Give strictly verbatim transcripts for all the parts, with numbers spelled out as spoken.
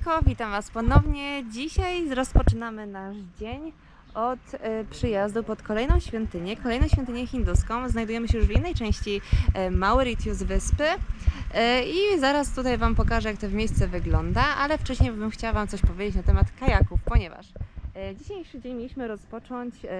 Siemanko, witam Was ponownie. Dzisiaj rozpoczynamy nasz dzień od y, przyjazdu pod kolejną świątynię, kolejną świątynię hinduską. Znajdujemy się już w innej części y, Mauritius wyspy y, i zaraz tutaj Wam pokażę, jak to miejsce wygląda, ale wcześniej bym chciała Wam coś powiedzieć na temat kajaków, ponieważ y, dzisiejszy dzień mieliśmy rozpocząć y,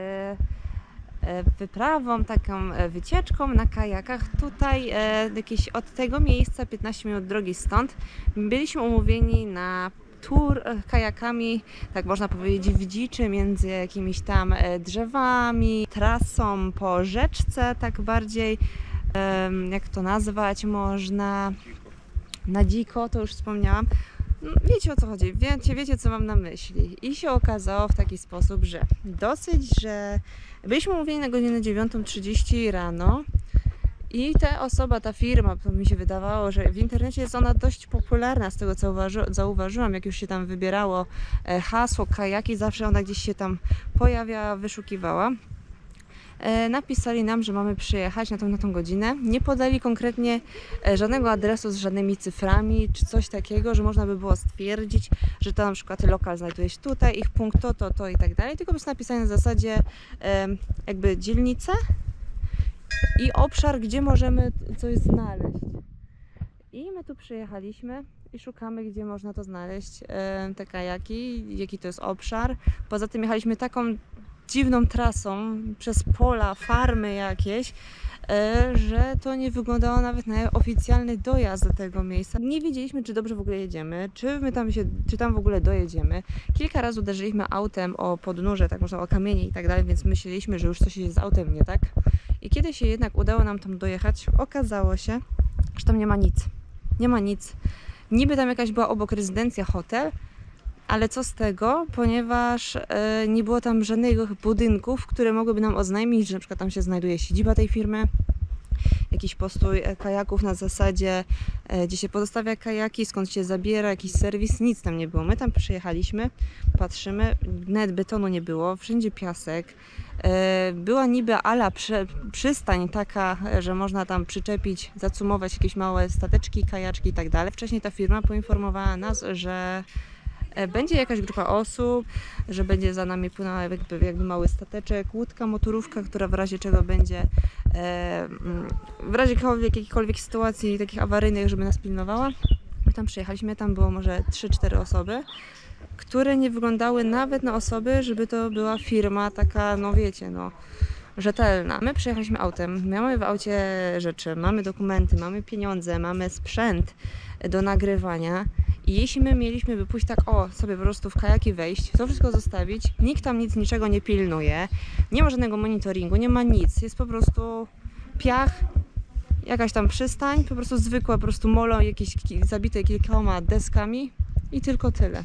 wyprawą, taką wycieczką na kajakach. Tutaj e, jakieś od tego miejsca piętnaście minut drogi stąd byliśmy umówieni na tour kajakami, tak można powiedzieć, w dziczy między jakimiś tam drzewami, trasą po rzeczce, tak bardziej e, jak to nazwać można, na dziko, to już wspomniałam. Wiecie, o co chodzi, wiecie, wiecie co mam na myśli. I się okazało w taki sposób, że dosyć, że byliśmy umówieni na godzinę dziewiątą trzydzieści rano i ta osoba, ta firma, to mi się wydawało, że w internecie jest ona dość popularna, z tego co zauważyłam, jak już się tam wybierało hasło kajaki, zawsze ona gdzieś się tam pojawiała, wyszukiwała. Napisali nam, że mamy przyjechać na tą, na tą godzinę. Nie podali konkretnie żadnego adresu z żadnymi cyframi czy coś takiego, że można by było stwierdzić, że to na przykład lokal znajduje się tutaj, ich punkt to, to, to i tak dalej. Tylko jest napisane na zasadzie jakby dzielnicę i obszar, gdzie możemy coś znaleźć. I my tu przyjechaliśmy i szukamy, gdzie można to znaleźć, te kajaki, jaki to jest obszar. Poza tym jechaliśmy taką dziwną trasą przez pola, farmy jakieś, że to nie wyglądało nawet na oficjalny dojazd do tego miejsca. Nie wiedzieliśmy, czy dobrze w ogóle jedziemy, czy my tam się, czy tam w ogóle dojedziemy. Kilka razy uderzyliśmy autem o podnóże, tak można o kamienie i tak dalej, więc myśleliśmy, że już coś jest z autem nie tak. I kiedy się jednak udało nam tam dojechać, okazało się, że tam nie ma nic. Nie ma nic. Niby tam jakaś była obok rezydencja, hotel, ale co z tego, ponieważ e, nie było tam żadnych budynków, które mogłyby nam oznajmić, że na przykład tam się znajduje siedziba tej firmy, jakiś postój kajaków na zasadzie, e, gdzie się pozostawia kajaki, skąd się zabiera, jakiś serwis, nic tam nie było. My tam przyjechaliśmy, patrzymy, nawet betonu nie było, wszędzie piasek. E, była niby ala przy, przystań taka, że można tam przyczepić, zacumować jakieś małe stateczki, kajaczki i tak dalej. Wcześniej ta firma poinformowała nas, że będzie jakaś grupa osób, że będzie za nami płynął jakby, jakby mały stateczek, łódka, motorówka, która w razie czego będzie, e, w razie jakiejkolwiek sytuacji takich awaryjnych, żeby nas pilnowała. My tam przyjechaliśmy, tam było może trzy cztery osoby, które nie wyglądały nawet na osoby, żeby to była firma taka, no wiecie, no rzetelna. My przyjechaliśmy autem, mamy w aucie rzeczy, mamy dokumenty, mamy pieniądze, mamy sprzęt do nagrywania. I jeśli my mieliśmy by pójść tak, o, sobie po prostu w kajaki wejść, to wszystko zostawić, nikt tam nic, niczego nie pilnuje, nie ma żadnego monitoringu, nie ma nic, jest po prostu piach, jakaś tam przystań, po prostu zwykłe, po prostu molo, jakieś zabite kilkoma deskami i tylko tyle.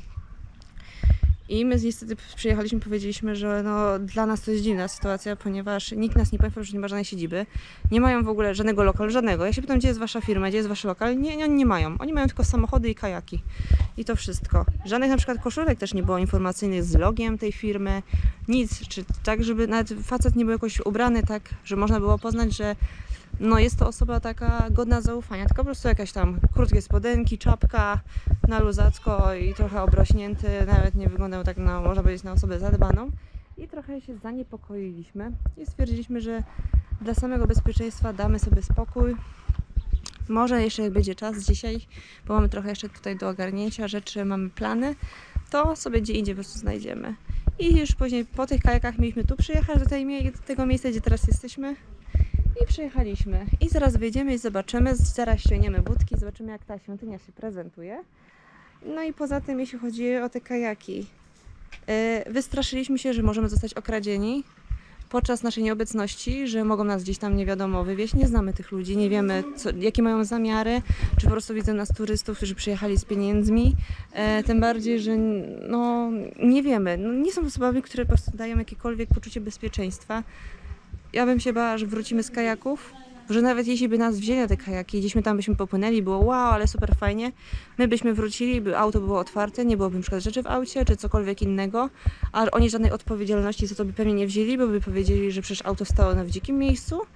I my niestety przyjechaliśmy, powiedzieliśmy, że no, dla nas to jest dziwna sytuacja, ponieważ nikt nas nie poinformował, że nie ma żadnej siedziby. Nie mają w ogóle żadnego lokalu, żadnego. Ja się pytam, gdzie jest wasza firma, gdzie jest wasz lokal? Nie, nie, oni nie mają. Oni mają tylko samochody i kajaki. I to wszystko. Żadnych na przykład koszulek też nie było informacyjnych z logiem tej firmy. Nic. Czy tak, żeby nawet facet nie był jakoś ubrany tak, że można było poznać, że no jest to osoba taka godna zaufania, tylko po prostu jakaś tam krótkie spodenki, czapka na luzacko i trochę obrośnięty, nawet nie wyglądał tak na, można powiedzieć, na osobę zadbaną. I trochę się zaniepokoiliśmy i stwierdziliśmy, że dla samego bezpieczeństwa damy sobie spokój. Może jeszcze jak będzie czas dzisiaj, bo mamy trochę jeszcze tutaj do ogarnięcia rzeczy, mamy plany, to sobie gdzie indziej po prostu znajdziemy. I już później po tych kajakach mieliśmy tu przyjechać do, tej, do tego miejsca, gdzie teraz jesteśmy. I przyjechaliśmy. I zaraz wyjdziemy i zobaczymy, zaraz ściągniemy budki, zobaczymy, jak ta świątynia się prezentuje. No i poza tym, jeśli chodzi o te kajaki, yy, wystraszyliśmy się, że możemy zostać okradzieni podczas naszej nieobecności, że mogą nas gdzieś tam nie wiadomo wywieźć. Nie znamy tych ludzi, nie wiemy, co, jakie mają zamiary, czy po prostu widzą nas turystów, którzy przyjechali z pieniędzmi. Yy, tym bardziej, że no, nie wiemy. No, nie są osobami, które po prostu dają jakiekolwiek poczucie bezpieczeństwa. Ja bym się bała, że wrócimy z kajaków, że nawet jeśli by nas wzięli na te kajaki, gdzieśmy tam byśmy popłynęli, było wow, ale super fajnie, my byśmy wrócili, by auto było otwarte, nie byłoby na przykład rzeczy w aucie, czy cokolwiek innego, a oni żadnej odpowiedzialności za to by pewnie nie wzięli, bo by powiedzieli, że przecież auto stało w dzikim miejscu,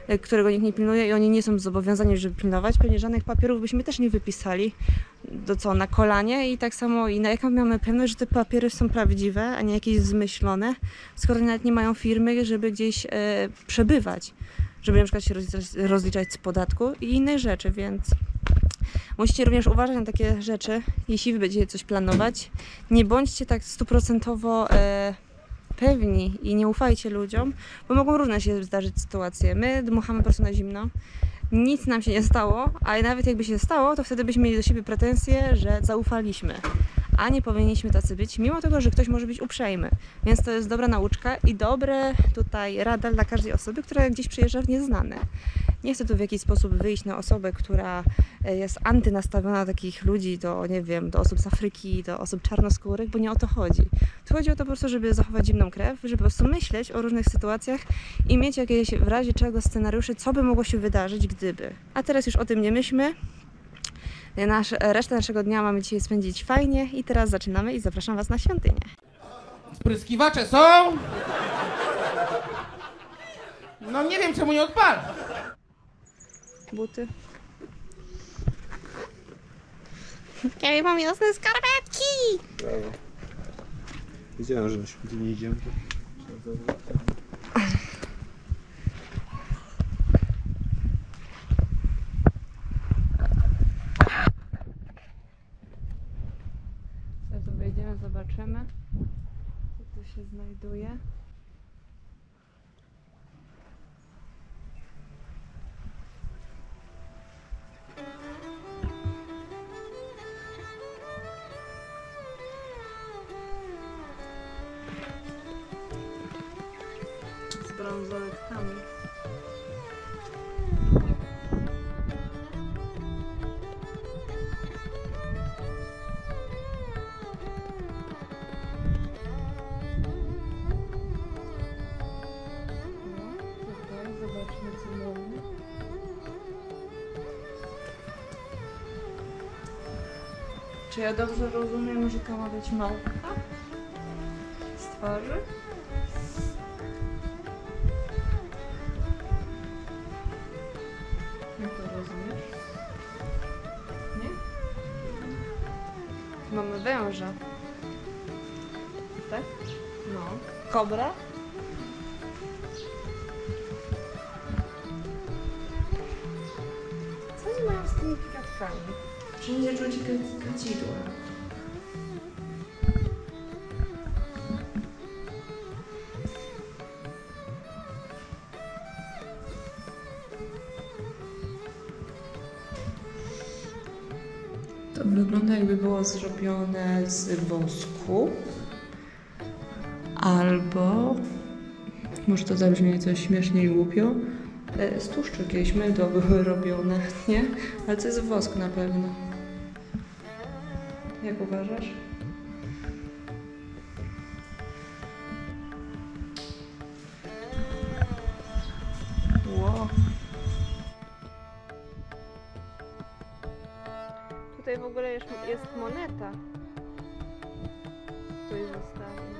którego nikt nie pilnuje i oni nie są zobowiązani, żeby pilnować. Pewnie żadnych papierów byśmy też nie wypisali, do co, na kolanie i tak samo i na jaką mamy pewność, że te papiery są prawdziwe, a nie jakieś zmyślone, skoro nawet nie mają firmy, żeby gdzieś e, przebywać, żeby na przykład się rozliczać, rozliczać z podatku i innych rzeczy, więc musicie również uważać na takie rzeczy, jeśli wy będziecie coś planować. Nie bądźcie tak stuprocentowo e, pewni i nie ufajcie ludziom, bo mogą różne się zdarzyć sytuacje. My dmuchamy po prostu na zimno, nic nam się nie stało, a nawet jakby się stało, to wtedy byśmy mieli do siebie pretensje, że zaufaliśmy. A nie powinniśmy tacy być, mimo tego, że ktoś może być uprzejmy. Więc to jest dobra nauczka i dobre tutaj rada dla każdej osoby, która gdzieś przyjeżdża w nieznane. Nie chcę tu w jakiś sposób wyjść na osobę, która jest antynastawiona do takich ludzi, do, nie wiem, do osób z Afryki, do osób czarnoskórych, bo nie o to chodzi. Tu chodzi o to po prostu, żeby zachować zimną krew, żeby po prostu myśleć o różnych sytuacjach i mieć jakieś w razie czego scenariusze, co by mogło się wydarzyć, gdyby. A teraz już o tym nie myślmy. Nasz, resztę naszego dnia mamy dzisiaj spędzić fajnie i teraz zaczynamy i zapraszam Was na świątynię. Spryskiwacze są? No nie wiem, czemu nie odpala. Buty. Ja mam jasne skarpetki! Brawo. Wiedziałem, że na świątynię idziemy. Teraz tu wejdziemy, zobaczymy, co tu się znajduje. Z brązoletkami. Zobaczmy, co mamy. Czy ja dobrze rozumiem, że to ma być małpka z twarzy? Jak to rozumiesz? Nie? Mamy węża. Tak? No. Kobra? Co oni mają z tymi kwiatkami? Wszędzie czuć kadzidła. To wygląda, jakby było zrobione z wosku. Albo, może to zabrzmi coś śmiesznie i głupio, z tłuszczu jakieś mydło były robione, nie? Ale to jest wosk na pewno. Jak uważasz? Wow. Tutaj w ogóle jest, jest moneta. Tu jest zostawiona.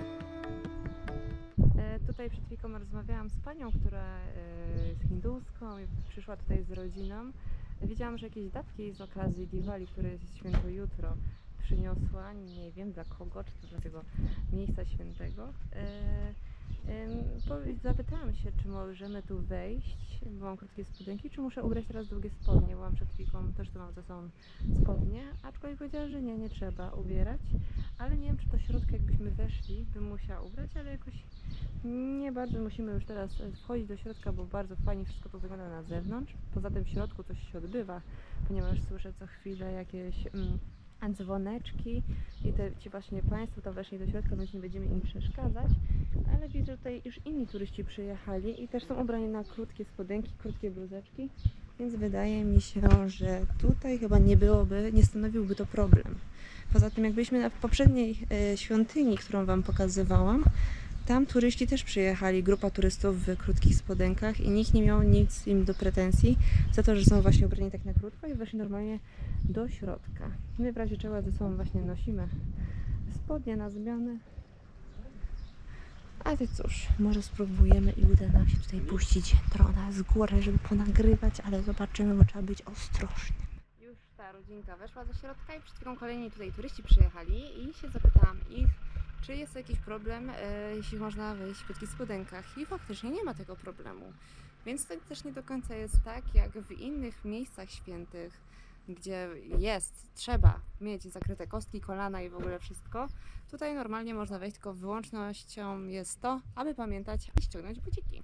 E, tutaj przed chwilą rozmawiałam z panią, która e, jest hinduską i przyszła tutaj z rodziną. Wiedziałam, że jakieś datki z okazji Diwali, które jest święto jutro, przyniosła. Nie wiem dla kogo, czy to dla tego miejsca świętego. E, Zapytałam się, czy możemy tu wejść, bo mam krótkie spodenki, czy muszę ubrać teraz długie spodnie, bo mam przed chwilą, też tu mam ze sobą spodnie, aczkolwiek powiedziała, że nie, nie trzeba ubierać, ale nie wiem, czy do środka jakbyśmy weszli, bym musiała ubrać, ale jakoś nie bardzo musimy już teraz wchodzić do środka, bo bardzo fajnie wszystko to wygląda na zewnątrz. Poza tym w środku coś się odbywa, ponieważ słyszę co chwilę jakieś mm, dzwoneczki i te, ci właśnie Państwo tam weszli do środka, więc nie będziemy im przeszkadzać, ale widzę, że tutaj już inni turyści przyjechali i też są ubrani na krótkie spodenki, krótkie bluzeczki, więc wydaje mi się, że tutaj chyba nie byłoby, nie stanowiłby to problem. Poza tym jak byliśmy na poprzedniej e, świątyni, którą Wam pokazywałam, tam turyści też przyjechali, grupa turystów w krótkich spodenkach i nikt nie miał nic im do pretensji za to, że są właśnie ubrani tak na krótko i weszli normalnie do środka. My w razie czego ze sobą właśnie nosimy spodnie na zmianę, Ale cóż, może spróbujemy i uda nam się tutaj puścić drona z góry, żeby ponagrywać, ale zobaczymy, bo trzeba być ostrożnym. Już ta rodzinka weszła do środka i przed chwilą kolejni tutaj turyści przyjechali i się zapytałam ich, czy jest jakiś problem, e, jeśli można wejść w krótkich spodenkach. I faktycznie nie ma tego problemu. Więc to też nie do końca jest tak, jak w innych miejscach świętych, gdzie jest, trzeba mieć zakryte kostki, kolana i w ogóle wszystko. Tutaj normalnie można wejść, tylko wyłącznością jest to, aby pamiętać i ściągnąć buciki.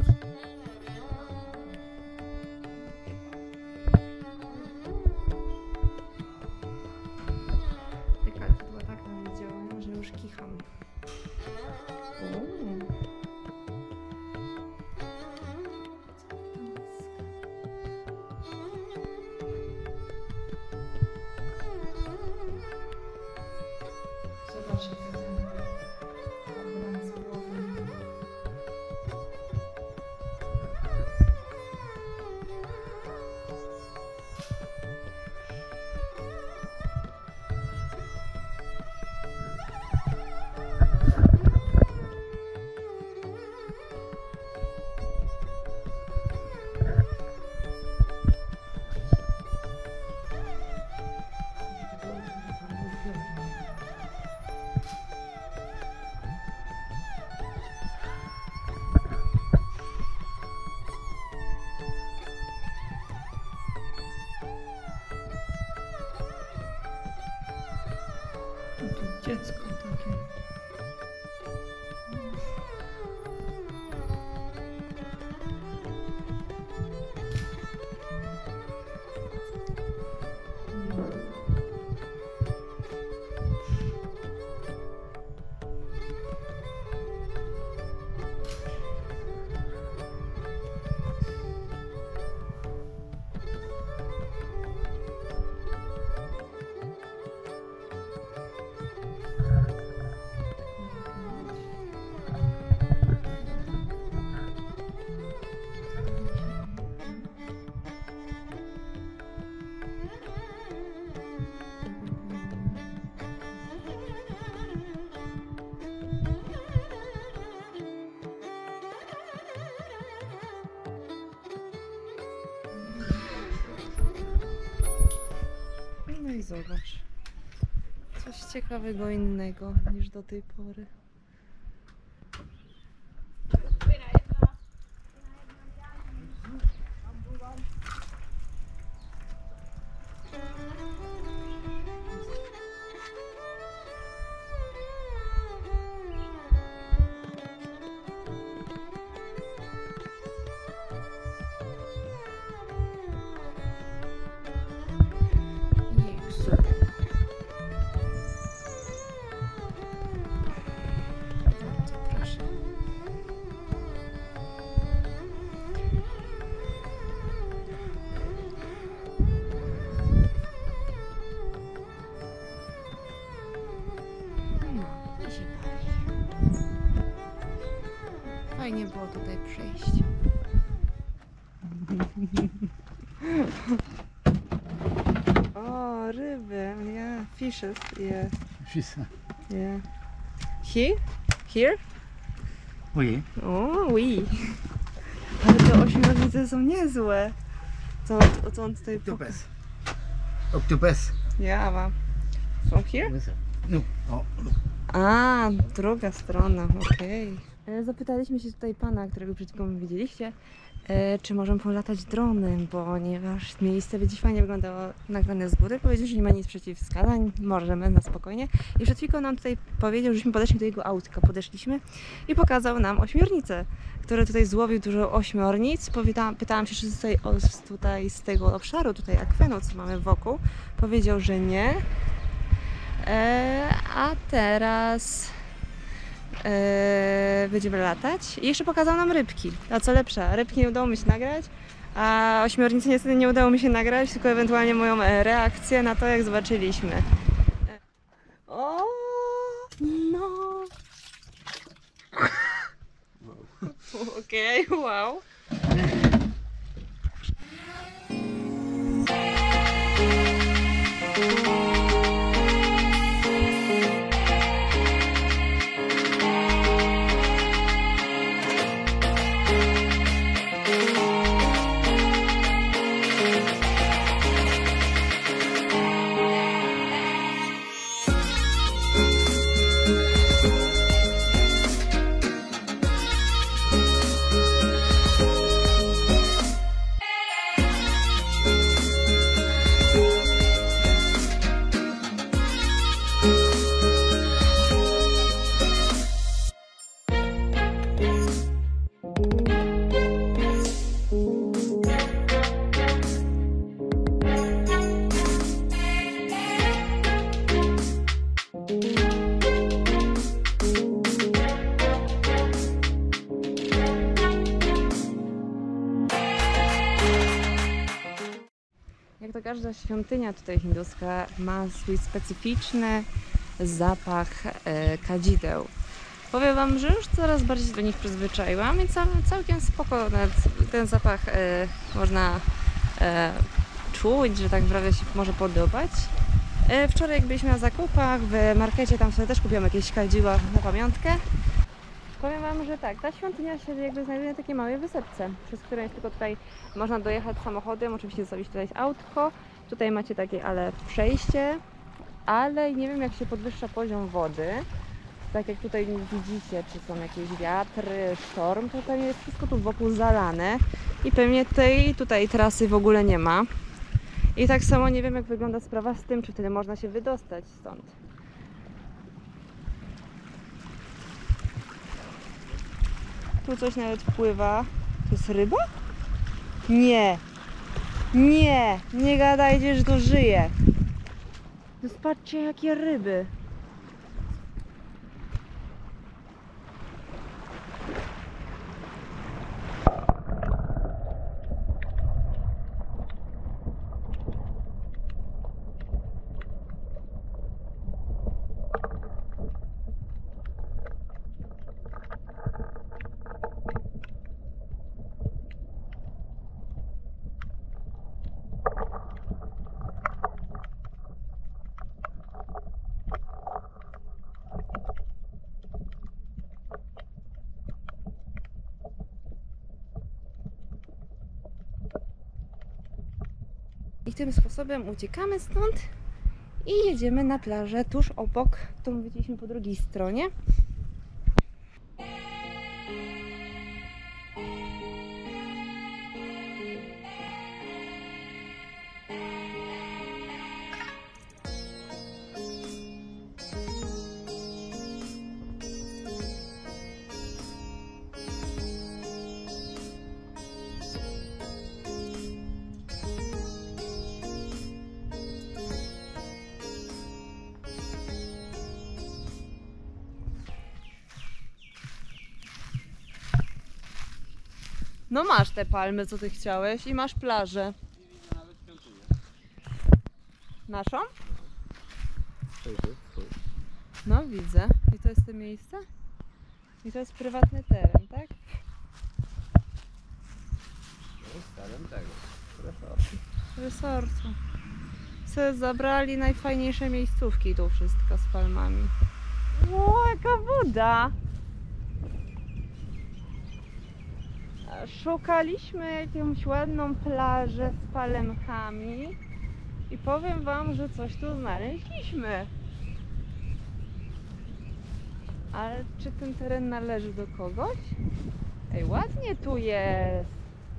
Te kadzidła tak na mnie działają, że już kicham. Uuu. Zobacz, jaka ten obraz głowy. Tu dziecko takie. No i zobacz. Coś ciekawego innego niż do tej pory. Fajnie było tutaj przejść. O, ryby. Yeah, fishes. Yeah. Fish. Yeah. Here? Here? Oui. O, oui. Ale te ośmiornice są niezłe. Co, on- co on tutaj Octopus. Octopus. Ja, ma. From here? No. Oh. A, druga strona, okej. E, Zapytaliśmy się tutaj pana, którego przed chwilą widzieliście, e, czy możemy polatać dronem, ponieważ miejsce będzie fajnie wyglądało nagrane z góry. Powiedział, że nie ma nic przeciwwskazań, możemy na spokojnie. I przed chwilą nam tutaj powiedział, żeśmy podeszli do jego autka. Podeszliśmy i pokazał nam ośmiornicę, który tutaj złowił dużo ośmiornic. Pytałam, pytałam się, czy tutaj, o, tutaj z tego obszaru, tutaj akwenu, co mamy wokół. Powiedział, że nie. E, a teraz e, będziemy latać i jeszcze pokazał nam rybki. A co lepsza, rybki nie udało mi się nagrać, a ośmiornicy niestety nie udało mi się nagrać, tylko ewentualnie moją e, reakcję na to, jak zobaczyliśmy. E, o, no. Okej, okay, wow. jak to każda świątynia tutaj hinduska, ma swój specyficzny zapach e, kadzideł. Powiem wam, że już coraz bardziej do nich przyzwyczaiłam i cał, całkiem spoko nawet ten zapach e, można e, czuć, że tak naprawdę się może podobać. E, wczoraj jak byliśmy na zakupach w markecie, tam sobie też kupiłam jakieś kadziła na pamiątkę. Powiem wam, że tak, ta świątynia się jakby znajduje na takiej małej wysepce, przez którą jest tylko tutaj można dojechać samochodem, oczywiście zostawić tutaj autko. Tutaj macie takie ale przejście, ale nie wiem jak się podwyższa poziom wody. Tak jak tutaj widzicie, czy są jakieś wiatry, sztorm, to pewnie jest wszystko tu wokół zalane i pewnie tej tutaj trasy w ogóle nie ma. I tak samo nie wiem jak wygląda sprawa z tym, czy wtedy można się wydostać stąd. Tu coś nawet pływa. To jest ryba? Nie! Nie! Nie gadajcie, że to żyje! Zobaczcie jakie ryby! I tym sposobem uciekamy stąd i jedziemy na plażę tuż obok, którą widzieliśmy po drugiej stronie. No masz te palmy, co ty chciałeś i masz plażę. Naszą? No widzę. I to jest to miejsce? I to jest prywatny teren, tak? To jest teren tego. Resortu. Resortu. Se zabrali najfajniejsze miejscówki tu wszystko z palmami. Ło, jaka woda! Szukaliśmy jakąś ładną plażę z palemkami i powiem wam, że coś tu znaleźliśmy. Ale czy ten teren należy do kogoś? Ej, ładnie tu jest.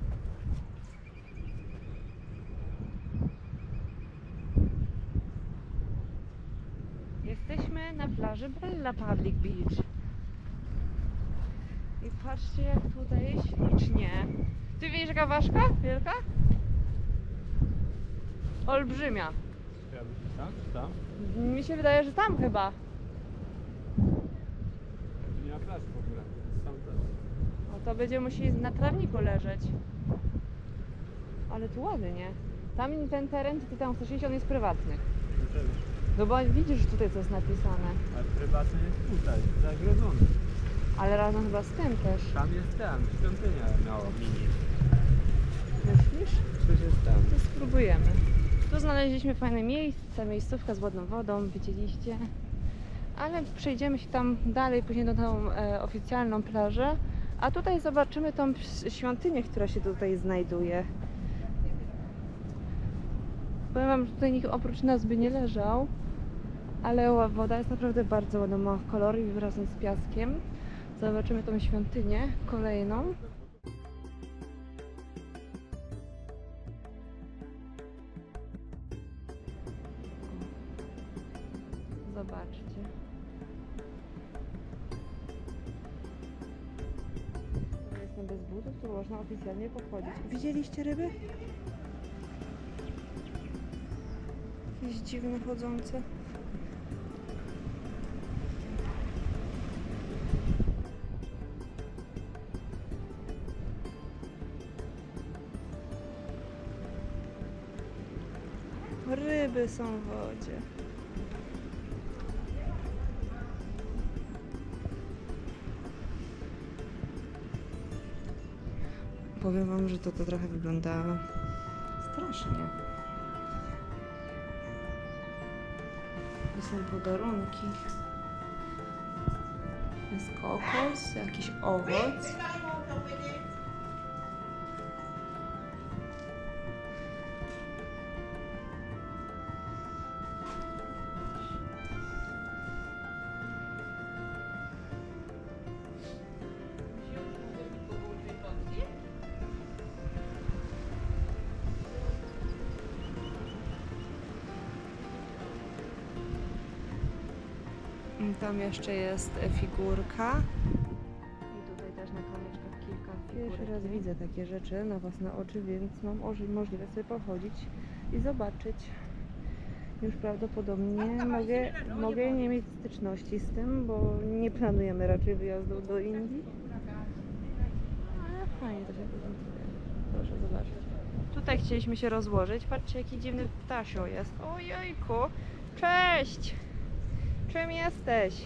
Jesteśmy na plaży Bella Public Beach. I patrzcie jak tutaj ślicznie. Ty widzisz jaka ważka? Wielka? Olbrzymia. Tam? Tam? Mi się wydaje, że tam chyba. Tu nie ma plaży w ogóle. Tam też. No to będziemy musieli na trawniku leżeć. Ale tu ładnie. Tam ten teren, ty tam chcesz iść, on jest prywatny. No bo widzisz tutaj co jest napisane. Ale prywatny jest tutaj, zagrodzony. Ale razem chyba z tym też. Tam jest ten, świątynia mała, mini. Myślisz? Coś jest tam. To spróbujemy. Tu znaleźliśmy fajne miejsce, miejscówka z ładną wodą, widzieliście. Ale przejdziemy się tam dalej, później do tą e, oficjalną plażę. A tutaj zobaczymy tą świątynię, która się tutaj znajduje. Powiem wam, że tutaj nikt oprócz nas by nie leżał. Ale woda jest naprawdę bardzo ładna, ma kolory i razem z piaskiem. Zobaczymy tą świątynię kolejną. Zobaczcie. To jestem bez butów, tu można oficjalnie pochodzić. Widzieliście ryby? Jakieś dziwne chodzące. Ryby są w wodzie. Powiem wam, że to, to trochę wygląda strasznie. To są podarunki. Jest kokos, jakiś owoc. Tam jeszcze jest figurka. I tutaj też na kamyczkach kilka figurek. Pierwszy raz widzę takie rzeczy na własne oczy, więc mam możliwość sobie pochodzić i zobaczyć. Już prawdopodobnie mogę, mogę nie mieć styczności z tym, bo nie planujemy raczej wyjazdu do Indii. Ale fajnie to się prezentuje. Proszę zobaczyć. Tutaj chcieliśmy się rozłożyć. Patrzcie, jaki dziwny ptasio jest. Ojejku! Cześć! Czym jesteś?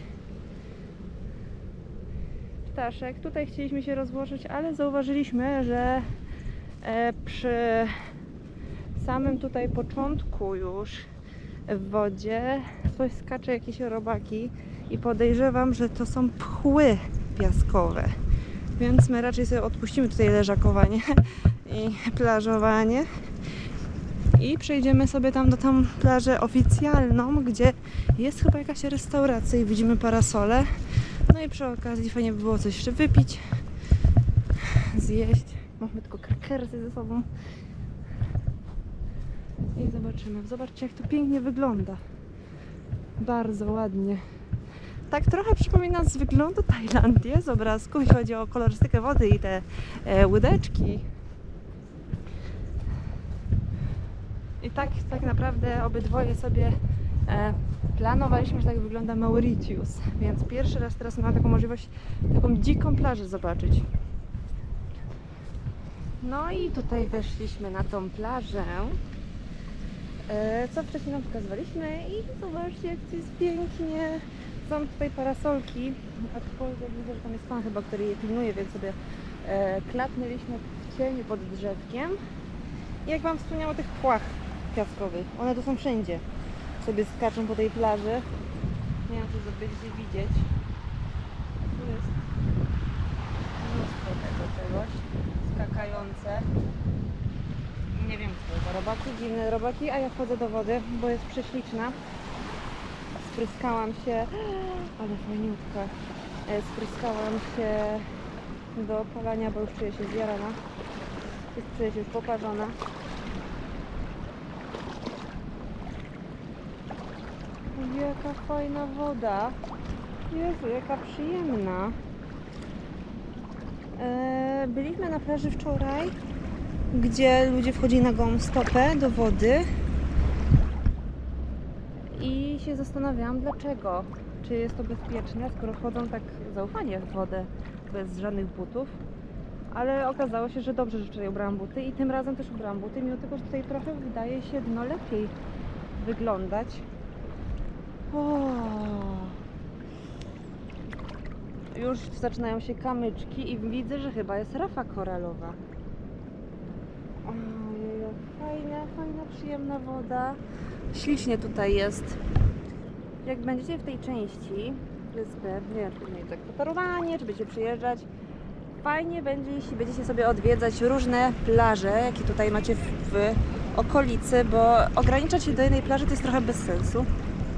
Ptaszek. Tutaj chcieliśmy się rozłożyć, ale zauważyliśmy, że e, przy samym tutaj początku już w wodzie coś skacze, jakieś robaki i podejrzewam, że to są pchły piaskowe. Więc my raczej sobie odpuścimy tutaj leżakowanie i plażowanie. I przejdziemy sobie tam do tą plażę oficjalną, gdzie jest chyba jakaś restauracja i widzimy parasole. No i przy okazji fajnie by było coś jeszcze wypić, zjeść. Mamy tylko krakersy ze sobą. I zobaczymy. Zobaczcie, jak to pięknie wygląda. Bardzo ładnie. Tak trochę przypomina z wyglądu Tajlandię z obrazków, jeśli chodzi o kolorystykę wody i te e, łydeczki. I tak, tak naprawdę obydwoje sobie e, planowaliśmy, że tak wygląda Mauritius, więc pierwszy raz teraz mam taką możliwość, taką dziką plażę zobaczyć. No i tutaj weszliśmy na tą plażę, e, co wcześniej nam pokazywaliśmy i zobaczcie, jak to jest pięknie. Są tutaj parasolki, aczkolwiek widzę, że tam jest pan chyba, który je pilnuje, więc sobie e, klapnęliśmy w cieniu pod drzewkiem. I jak wam wspomniałam o tych płach piaskowych, one tu są wszędzie. Sobie skaczą po tej plaży. Nie wiem, czy to będziecie widzieć. Tu jest mnóstwo tego czegoś. Skakające. Nie wiem, co to robaki, dziwne robaki, a ja wchodzę do wody, bo jest prześliczna. Spryskałam się, ale fajniutka. Spryskałam się do opalania, bo już czuję się zjarana. Jest czuję się już poparzona. Jaka fajna woda. Jezu, jaka przyjemna. Eee, byliśmy na plaży wczoraj, gdzie ludzie wchodzili na gołą stopę do wody. I się zastanawiałam, dlaczego. Czy jest to bezpieczne, skoro wchodzą tak zaufanie w wodę bez żadnych butów. Ale okazało się, że dobrze, że wczoraj ubrałam buty i tym razem też ubrałam buty, mimo tego, że tutaj trochę wydaje się dno lepiej wyglądać. O. Już zaczynają się kamyczki i widzę, że chyba jest rafa koralowa. Ojej, fajna, fajna, przyjemna woda. Ślicznie tutaj jest. Jak będziecie w tej części wyspy, nie wiem, czy będzie tak spacerowanie, czy będziecie przyjeżdżać, fajnie będzie, jeśli będziecie sobie odwiedzać różne plaże, jakie tutaj macie w, w okolicy, bo ograniczać się do jednej plaży to jest trochę bez sensu.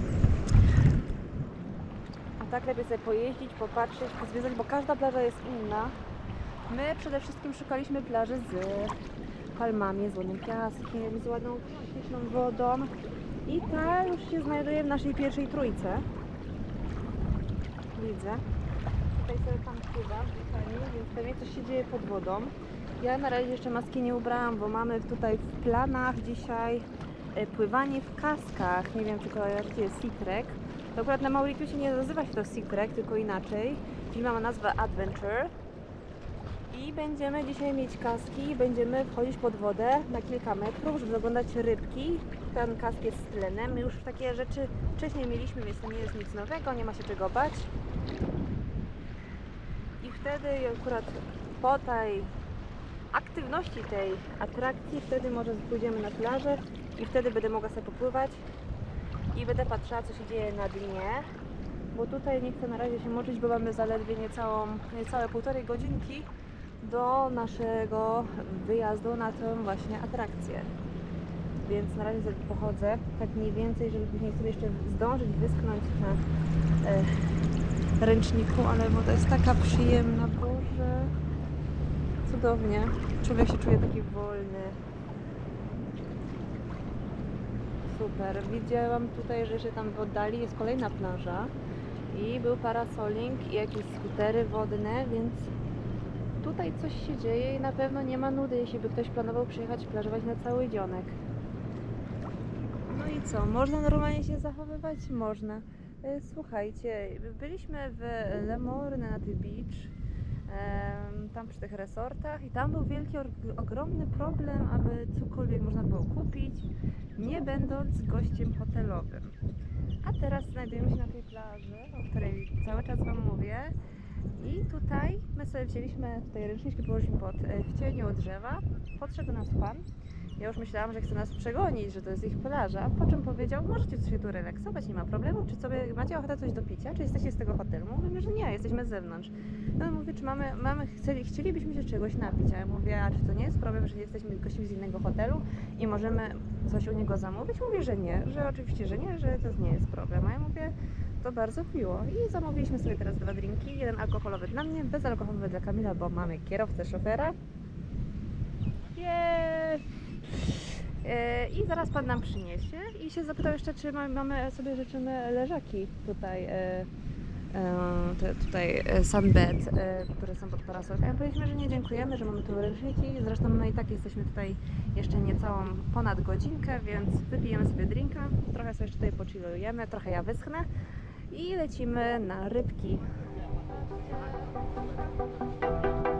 A tak lepiej sobie pojeździć, popatrzeć, pozwiedzać, bo każda plaża jest inna. My przede wszystkim szukaliśmy plaży z palmami, z ładnym piaskiem, z ładną, śliczną wodą. I ta już się znajduje w naszej pierwszej trójce. Widzę. Tutaj sobie pan pływa, fajnie, więc pewnie coś się dzieje pod wodą. Ja na razie jeszcze maski nie ubrałam, bo mamy tutaj w planach dzisiaj pływanie w kaskach. Nie wiem, czy kojarzycie, jest Sea Trek. To akurat na Mauritiusie nie nazywa się to Sea Trek, tylko inaczej. Film ma nazwę Adventure. I I będziemy dzisiaj mieć kaski, będziemy wchodzić pod wodę na kilka metrów, żeby oglądać rybki. Ten kask jest z tlenem. My już takie rzeczy wcześniej mieliśmy, więc to nie jest nic nowego, nie ma się czego bać. I wtedy akurat po tej aktywności tej atrakcji, wtedy może pójdziemy na plażę i wtedy będę mogła sobie popływać i będę patrzyła, co się dzieje na dnie, bo tutaj nie chcę na razie się moczyć, bo mamy zaledwie niecałą, niecałe półtorej godzinki do naszego wyjazdu na tę właśnie atrakcję. Więc na razie sobie pochodzę, tak mniej więcej, żeby później sobie jeszcze zdążyć wyschnąć na e, ręczniku, ale woda jest taka przyjemna, Boże, cudownie. Człowiek się czuje taki wolny. Super. Widziałam tutaj, że jeszcze tam w oddali jest kolejna plaża i był parasoling i jakieś skutery wodne, więc tutaj coś się dzieje i na pewno nie ma nudy, jeśli by ktoś planował przyjechać plażować na cały dzionek. No i co? Można normalnie się zachowywać? Można. Słuchajcie, byliśmy w Le Morne na The Beach, tam przy tych resortach i tam był wielki, ogromny problem, aby cokolwiek można było kupić, nie będąc gościem hotelowym. A teraz znajdujemy się na tej plaży, o której cały czas Wam mówię. I tutaj my sobie wzięliśmy tutaj ręczniczki, położyliśmy pod, w cieniu drzewa. Podszedł nas pan. Ja już myślałam, że chce nas przegonić, że to jest ich plaża, po czym powiedział, możecie się tu relaksować, nie ma problemu, czy sobie macie ochotę coś do picia, czy jesteście z tego hotelu? Mówimy, że nie, jesteśmy z zewnątrz. No mówię, czy mamy, mamy chcieli, chcielibyśmy się czegoś napić, a ja mówię, a czy to nie jest problem, że jesteśmy gośćmi z innego hotelu i możemy coś u niego zamówić? Mówi, że nie, że oczywiście, że nie, że to nie jest problem, a ja mówię, to bardzo miło. I zamówiliśmy sobie teraz dwa drinki, jeden alkoholowy dla mnie, bezalkoholowy dla Kamila, bo mamy kierowcę, szofera. Yeah. I zaraz pan nam przyniesie i się zapytał jeszcze, czy mamy sobie życzymy leżaki tutaj, e, te, tutaj sunbed, e, które są pod parasolką. Powiedzieliśmy, że nie dziękujemy, że mamy tu ręczniki, zresztą my i tak jesteśmy tutaj jeszcze niecałą ponad godzinkę, więc wypijemy sobie drinka, trochę sobie jeszcze tutaj pochillujemy, trochę ja wyschnę i lecimy na rybki.